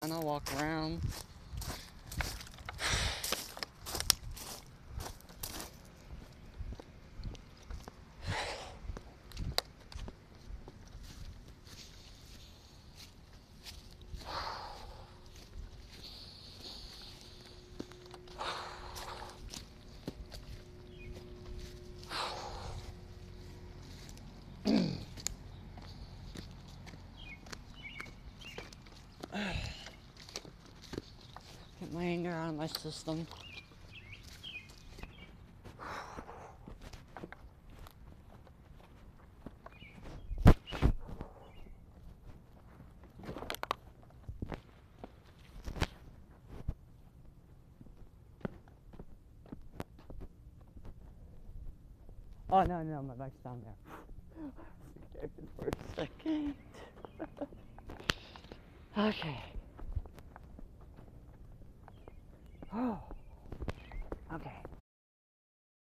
kind of walk around. Get my anger out of my system. Oh, no, my bike's down there. Scared for a second. Okay. Oh. Okay.